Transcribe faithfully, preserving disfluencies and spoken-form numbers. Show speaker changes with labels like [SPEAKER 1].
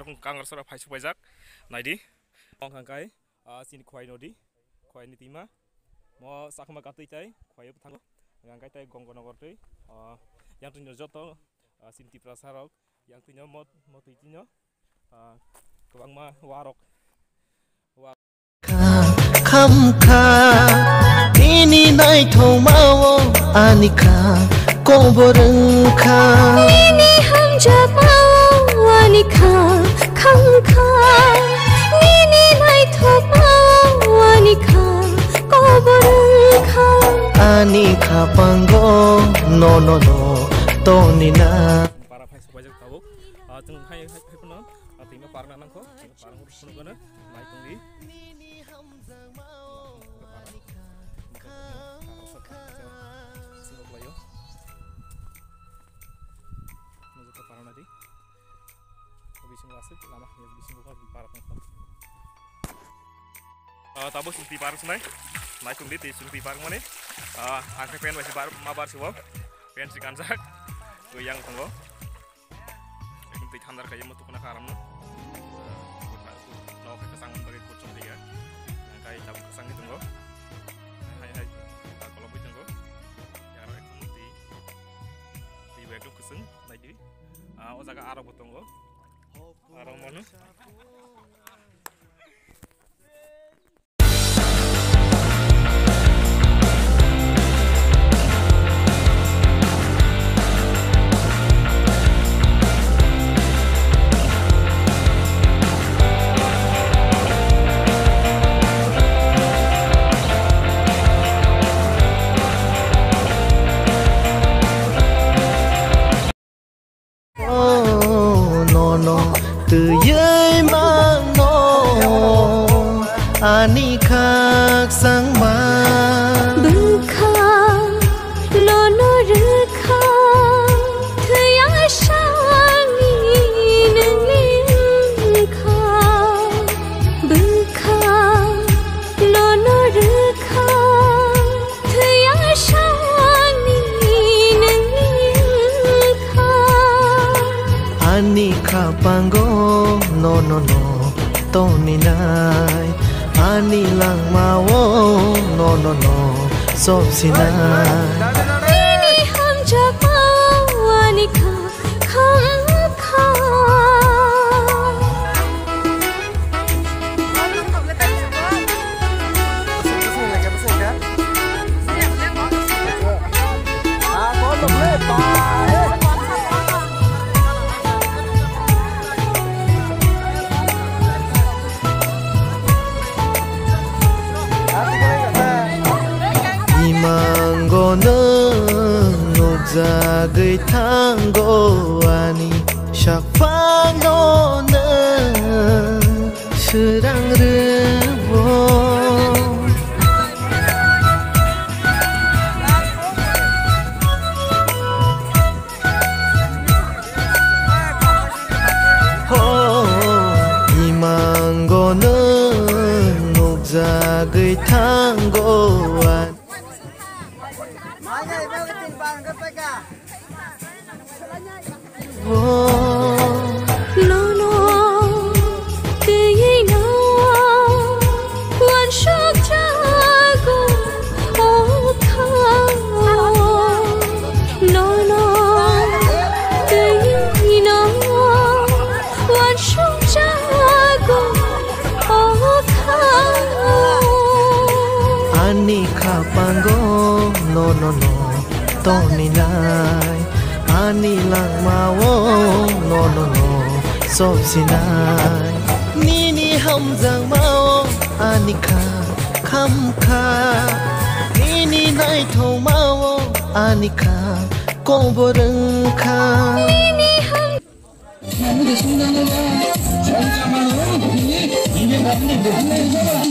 [SPEAKER 1] kung kangar sara phai supajak naidi ong hangkai sini khwai nodi khwai ni tima mo sakma katui tai khwai thango hangkai tai gonggonogor tei yang tunyo joto sinti prasarok yang tunyo mot motui tinyo kobangma warok
[SPEAKER 2] kham kha ini nai tho mawo anika koboreng kha
[SPEAKER 3] ini hamja mawo anika kham kha ini nai tho mawo anika koboreng kha
[SPEAKER 2] anika pango no no no to nina
[SPEAKER 1] para phai supajak tabuk tung hai hai puno tingna parna nangko parang urus puno kana mai tungdi tabo sunti par sunai mai tung di ti sunti par mane angke pen masih bar mabar siwo pen si kanjak goyang tonggo ekun ti thandar kaya mutu kena karam no no ke kesangun bagi kucung dia kai tabo kesang di tonggo hai hai ta kolombo tonggo ya ro ekun ti ti bedu keseng lagi o jaga aro tonggo aro manu
[SPEAKER 2] từ dưới mang nó ani khác sáng ma
[SPEAKER 3] bưng kha lo nó rư kha thời yang sang ni nâng lên kha bưng kha lo nó rư kha thời yang sang ni nâng lên kha
[SPEAKER 2] ani kha pango no no no to ni nai ani lang ma wo no no no so sinai
[SPEAKER 3] ini hamja mawo anika kham kha
[SPEAKER 2] ra gửi thang go ani shak phang no na sự đang rưvo ho imang go na nục ra gửi thang go ani
[SPEAKER 3] no no từ ấy nào quan sát cha go ô kha no no từ ấy nào quan sát cha go ô kha
[SPEAKER 2] ani kha pango no no no to ni nai ani lang ma wo no no no so sinai ni ni ham jang ma wo ani kha kham kha ni ni nai tho ma wo ani kha ko boreng kha
[SPEAKER 3] ni ham
[SPEAKER 4] 아무도 신나는 거 전자만으로 본인이 이게 남는 놀래잖아.